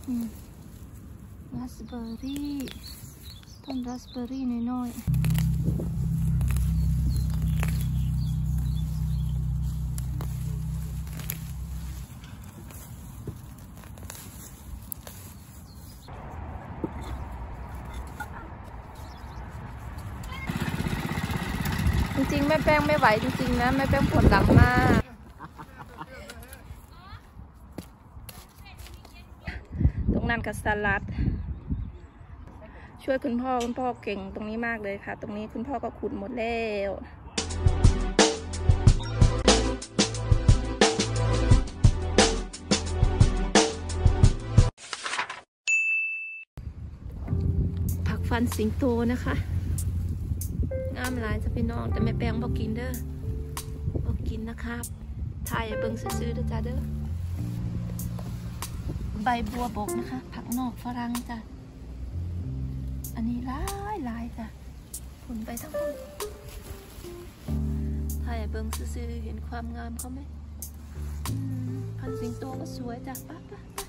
ราสเบอร์รี่ต้นราสเบอร์รี่น้อยๆจริงๆแม่แป้งไม่ไหวจริงๆนะแม่แป้งปวดหลังมากตรงนั้นกับสลัดช่วยคุณพ่อเก่งตรงนี้มากเลยค่ะตรงนี้คุณพ่อก็ขุดหมดแล้วผักฟันสิงโตนะคะงามหลายจะพี่น้องแต่แม่แป้งบอกกินเด้อบอกกินนะครับถ่ายเบิ่งซื้อๆเด้อจ้าเด้อใบบัวบกนะคะผักนอกฝรั่งจ้ะอันนี้หลายจ้ะผลไปทั้งหมดถ่ายเบิ่งซื้อๆเห็นความงามเขาไหมพันสิงโตก็สวยจ้ะป้า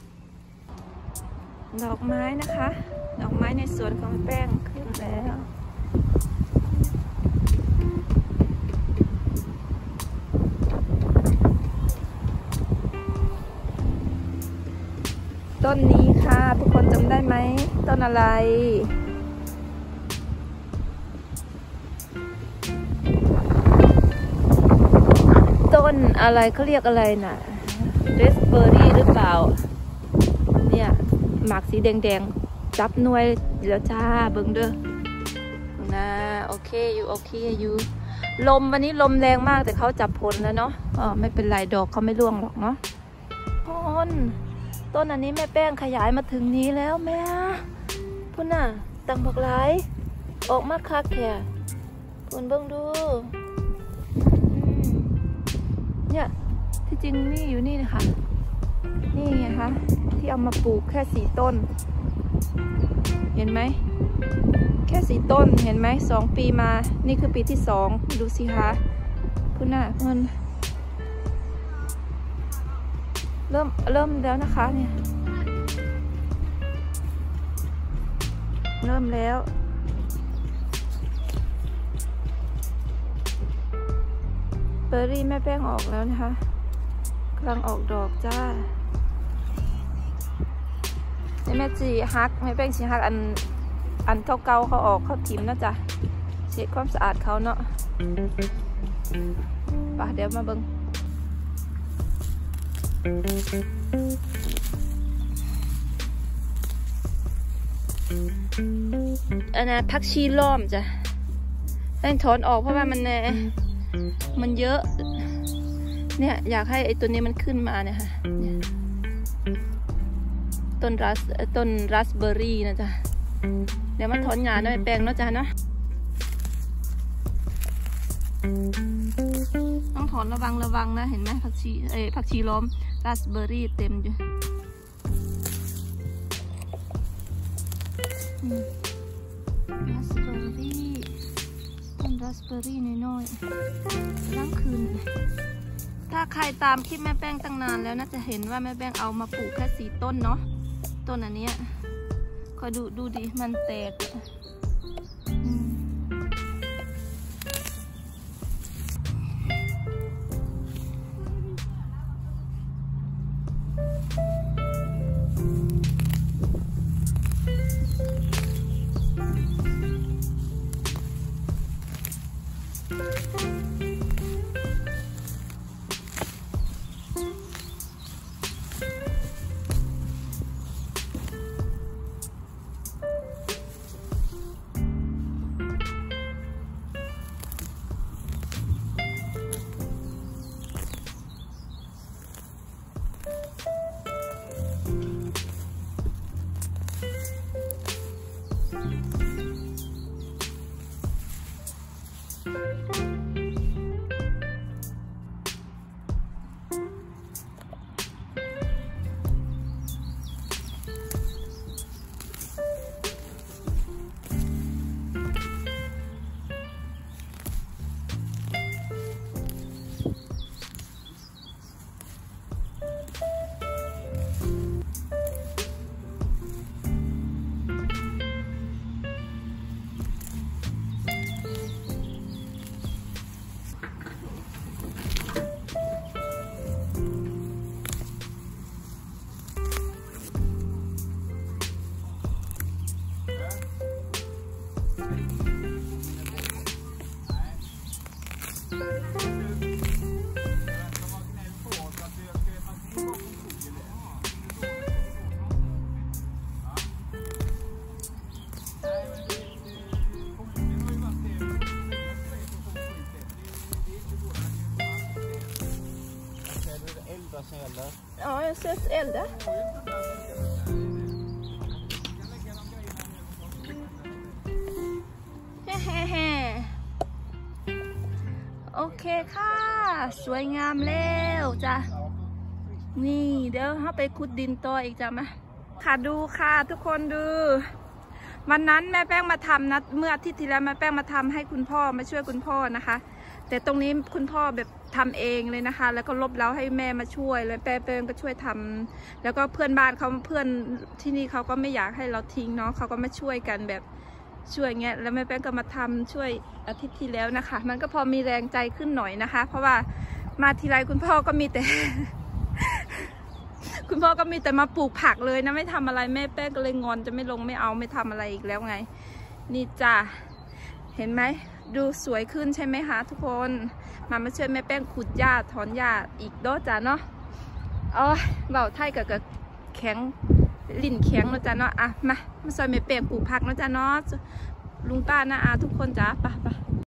ดอกไม้นะคะดอกไม้ในสวนของแม่แป้งขึ้นแล้วต้นนี้ค่ะทุกคนจำได้ไหมต้นอะไรต้นอะไรเขาเรียกอะไรน่ะเรสเบอร์รี่หรือเปล่าเนี่ยหมากสีแดงๆจับหน่วยแล้วจ้าเบิ่งเด้อนะโอเคอยู่ลมวันนี้ลมแรงมากแต่เขาจับผลแล้วเนาะไม่เป็นไรดอกเขาไม่ร่วงหรอกเนาะต้นอันนี้แม่แป้งขยายมาถึงนี้แล้วแม่พุ่นน่ะตังบักหลายออกมาคักแค่พุ่นเบิ่งดูเนี่ยที่จริงนี่อยู่นี่นะคะนี่ไงคะที่เอามาปลูกแค่4 ต้นเห็นไหมแค่4 ต้นเห็นไหม2 ปีมานี่คือปีที่2ดูสิคะพุ่นน่ะมันเริ่มแล้วนะคะเนี่ยเริ่มแล้วเบอร์รี่แม่แป้งออกแล้วนะคะกำลังออกดอกจ้าแม่จีฮักแม่แป้งจีฮักอันเก่าเขาออกเขาถิ่มนะจ๊ะเช็ดความสะอาดเขาเนาะป่ะเดี๋ยวมาเบิ่งอันนั้นผักชีล้อมจ้ะแป้งถอนออกเพราะว่ามันเยอะเนี่ยอยากให้ไอ้ตัวนี้มันขึ้นมาเนี่ยค่ะต้นราสเบอร์รี่นะจ๊ะเดี๋ยวมันถอนงานด้วยแป้งเนาะจ้ะเนาะต้องถอนระวังนะเห็นไหมผักชีล้อมราสเบอร์รี่เต็มอยู่ราสเบอร์รี่ต้นราสเบอร์รี่น้อยๆล้างคืนถ้าใครตามคลิปแม่แป้งตั้งนานแล้วน่าจะเห็นว่าแม่แป้งเอามาปลูกแค่4 ต้นเนาะต้นอันเนี้ยคอยดูดิมันแตก ses elda.โอเคค่ะสวยงามแล้วจ้ะนี่เดี๋ยวเราไปขุดดินต่ออีกจ้ะมาค่ะดูค่ะทุกคนดูวันนั้นแม่แป้งมาทำนะเมื่ออาทิตย์ที่แล้วแม่แป้งมาทำให้คุณพ่อมาช่วยคุณพ่อนะคะแต่ตรงนี้คุณพ่อแบบทำเองเลยนะคะแล้วก็ลบเล้าให้แม่มาช่วยแล้วแป้งก็ช่วยทำแล้วก็เพื่อนบ้านเขาเพื่อนที่นี่เขาก็ไม่อยากให้เราทิ้งเนาะเขาก็มาช่วยกันแบบช่วยเงี้ยแล้วแม่แป้งก็มาทำช่วยอาทิตย์ที่แล้วนะคะมันก็พอมีแรงใจขึ้นหน่อยนะคะเพราะว่ามาทีไรคุณพ่อก็มีแต่ คุณพ่อก็มีแต่มาปลูกผักเลยนะไม่ทำอะไรแม่แป้งก็เลยงอนจะไม่ลงไม่เอาไม่ทำอะไรอีกแล้วไงนี่จ้ะเห็นไหมดูสวยขึ้นใช่ไหมคะทุกคนมาช่วยแม่แป้งขุดหญ้าถอนหญ้าอีกโดจ้ะเนาะเบาไทยกับแข็งลิ่นแข็งแล้วจ้ะเนาะอ่ะมาช่วยแม่แป้งปลูกผักแล้วจ้ะเนาะลุงป้าน้าอาทุกคนจ้ะไป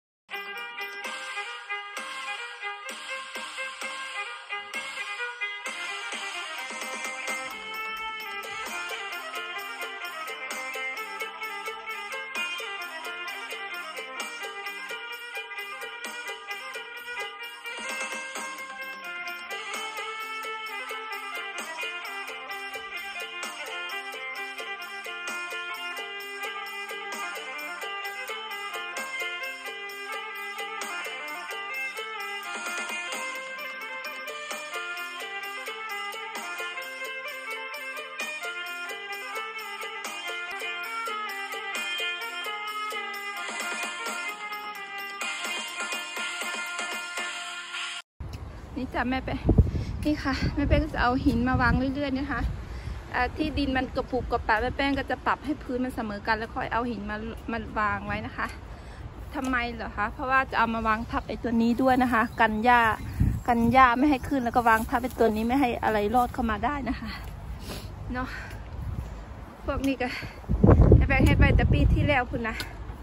นี่จ้ะแม่เป้นี่ค่ะแม่แป้งก็จะเอาหินมาวางเรื่อยๆนะคะที่ดินมันกระปุกกระปะแม่แป้งก็จะปรับให้พื้นมันเสมอกันแล้วค่อยเอาหินมาวางไว้นะคะทำไมเหรอคะเพราะว่าจะเอามาวางทับไอ้ตัวนี้ด้วยนะคะกันหญ้าไม่ให้ขึ้นแล้วก็วางทับไอ้ตัวนี้ไม่ให้อะไรรอดเข้ามาได้นะคะเนาะพวกนี้ก็แม่แป้งให้ไปแต่ปีที่แล้วคุณนะ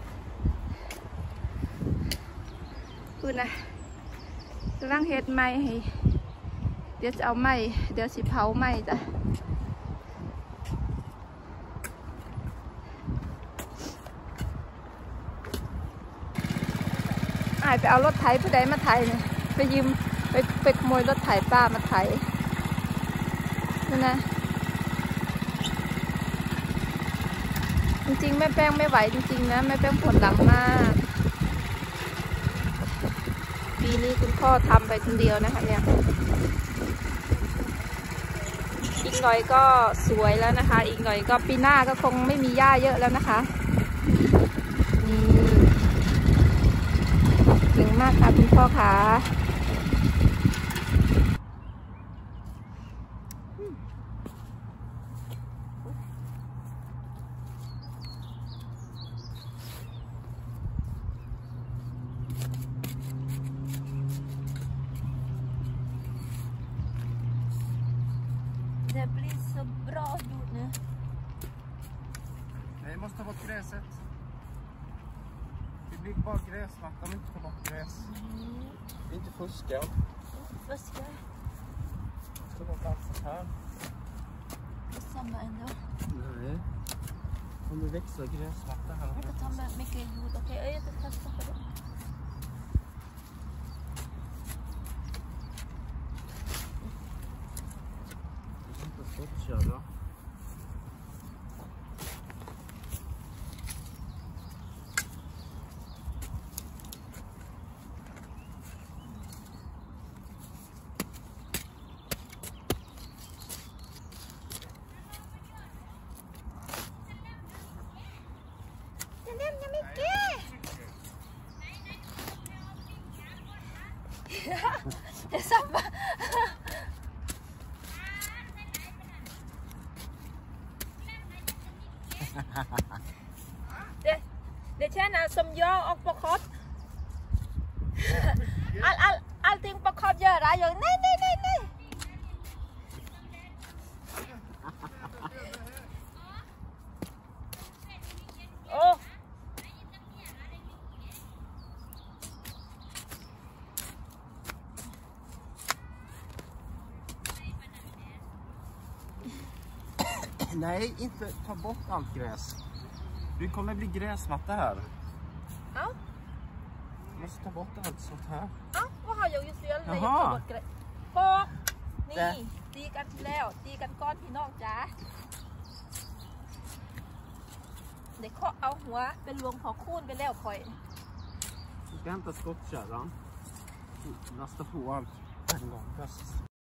กำลังเฮ็ดไม้ให้เดี๋ยวจะเอาไม้เดี๋ยวสิเผาไม้จ้ะไปเอารถไถผู้ใดมาไถเนี่ยไปยืมไปขโมยรถไถป้ามาไถนี่นะจริงๆแม่แป้งไม่ไหวจริงๆนะแม่แป้งปวดหลังมากปีนี้คุณพ่อทำไปคนเดียวนะคะเนี่ยอีกหน่อยก็สวยแล้วนะคะอีกหน่อยก็ปีหน้าก็คงไม่มีหญ้าเยอะแล้วนะคะนี่เก่งมากค่ะคุณพ่อค่ะDet blir så bra gjort nu. Nej, måste ta bort gräset. Det blir bara gräsmatta om inte ta bort gräs. Inte fuska. Fuska. Ta bort allt sånt här. Det är samma ändå. Nej. Om det växer gräsmatta här. Jag kan ta med mycket jord. Okej, jag tar fasta på det. Skottkörda. Den lämnar mycket. Det är samma. Det känns som jag och Pokot. Allting Pokot gör. Jag nej. Åh. Nej, inte ta bort allt gräs. Det kommer bli gräsmatta här. Ja. Du måste ta bort allt sånt här. เอ้าว่าเขาอยู่เสียเลย Jaha หมดเลยพอนี่ตีกันแล้วตีกันก้อนพี่น้องจ้าเด็กเขาเอาหัวเป็นรวงพอคูนไปแล้วคอย Du ska hämta skottkärran. Lasta på allt en gång. Bäst.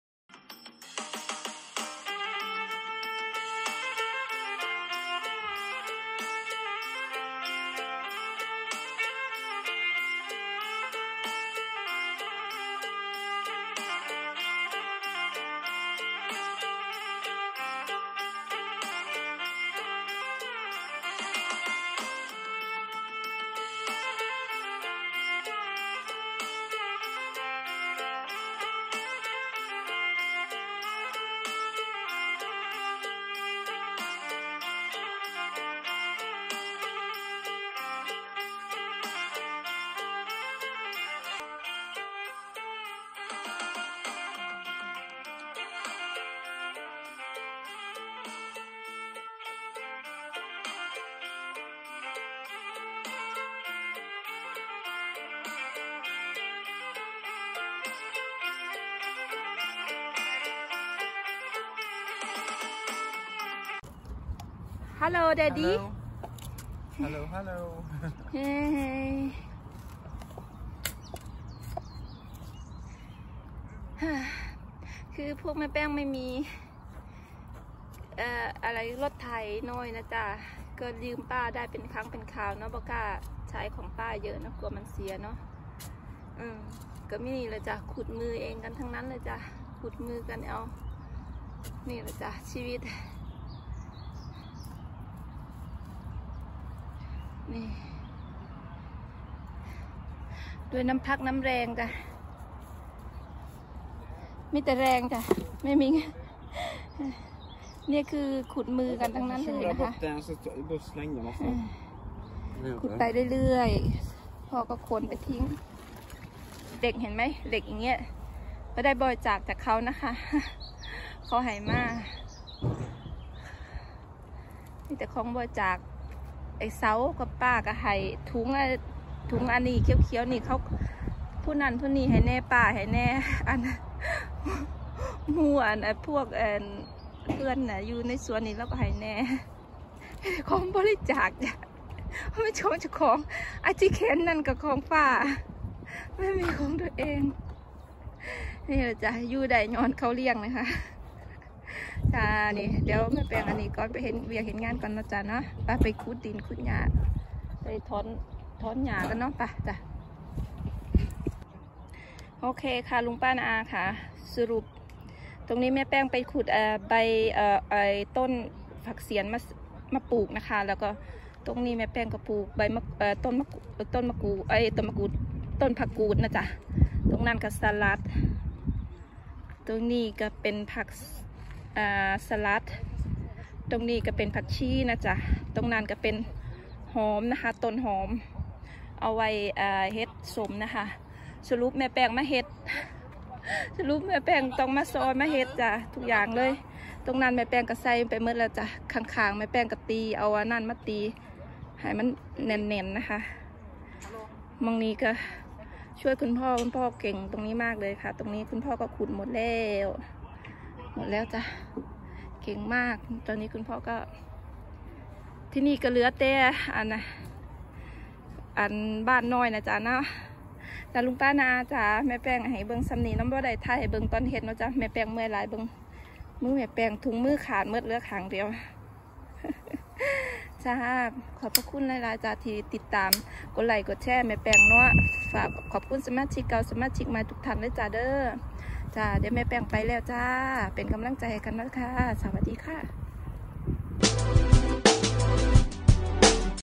Hello Daddy Hello. Hello. เฮ้คือพวกแม่แป้งไม่มีอะไรรถไถน้อยนะจ๊ะก็ยืมป้าได้เป็นครั้งเป็นคราวเนาะบอกล้าใช้ของป้าเยอะนะกลัวมันเสียเนาะก็ไม่นี่เลยจ้ะขุดมือเองกันทั้งนั้นเลยจ้ะขุดมือกันเอานี่เลยจ้ะชีวิตนี่ด้วยน้ำพักน้ำแรงจ้ะมีแต่แรงจ้ะไม่มีเนี่ยคือขุดมือกันทั้งนั้นเลยนะคะขุดไปเรื่อยๆพ่อก็โคนไปทิ้งเด็กเห็นไหมเหล็กอย่างเงี้ยไม่ได้บริจาคจากเขานะคะเขาให้มามีแต่ของบริจาคไอ้เสากับป้าก็ให้ถุงอันนี้เขียวๆนี่เขาผู้นั้นผู้นี้ให้แน่ป้าให้แน่อันหมู่อันพวกเพื่อนน่ะอยู่ในสวนนี้แล้วก็ให้แน่ของบริจาคจ้ะไม่ชมเจ้าของไอ้ที่เข็นนั่นกับของป้าไม่มีของตัวเองนี่เราจะอยู่ได้ย้อนเขาเลี้ยงนะคะจ้านี่เดี๋ยวแม่แปลงอันนี้ก่อนไปเห็นงานก่อนนะจ๊ะเนาะไปขุดดินขุดหญ้าไปถอนหญ้ากันเนาะไปจ้ะโอเคค่ะลุงป้านาอาค่ะสรุปตรงนี้แม่แป้งไปขุดใบต้นผักเสียนมาปลูกนะคะแล้วก็ตรงนี้แม่แป้งก็ปลูกใบต้นมะกรูดต้นผักกูดนะจ๊ะตรงนั้นก็สลัดตรงนี้ก็เป็นผักสลัดตรงนี้ก็เป็นผักชีนะจ๊ะตรงนั้นก็เป็นหอมนะคะต้นหอมเอาไว้เฮ็ดสมนะคะสรุปแม่แป้งมาเฮ็ดสรุปแม่แป้งต้องมาซอยมาเฮ็ดจ้ะทุกอย่างเลยตรงนั้นแม่แป้งก็ใส่ไปเมื่อแล้วจ้ะข้างๆแม่แป้งก็ตีเอาอันนั้นมาตีให้มันแน่นๆนะคะมองนี้ก็ช่วยคุณพ่อเก่งตรงนี้มากเลยค่ะตรงนี้คุณพ่อก็ขุดหมดแล้วจ้ะเก่งมากตอนนี้คุณพ่อก็ที่นี่ก็เหลือแต่อันบ้านน้อยนะจ๊ะเนาะแต่ลุงป้านาจ้ะแม่แป้งให้เบิ้งสำนีน้ำบ่ได้ท่ายให้เบิ้งตอนเห็ดเนาะจ้ะแม่แป้งเมื่อยหลายเบิ้งมือแม่แป้งถุงมือขาดเมื่อเหลือขางเดียวจ้าขอบพระคุณหลายๆจ้าที่ติดตามกดไลค์กดแชร์แม่แป้งเนาะฝากขอบคุณสมาชิกเก่าสมาชิกใหม่ทุกท่านเลยจ้าเด้อจ้าเดี๋ยวแม่แป้งไปแล้วจ้าเป็นกำลังใจให้กันนะคะสวัสดีค่ะ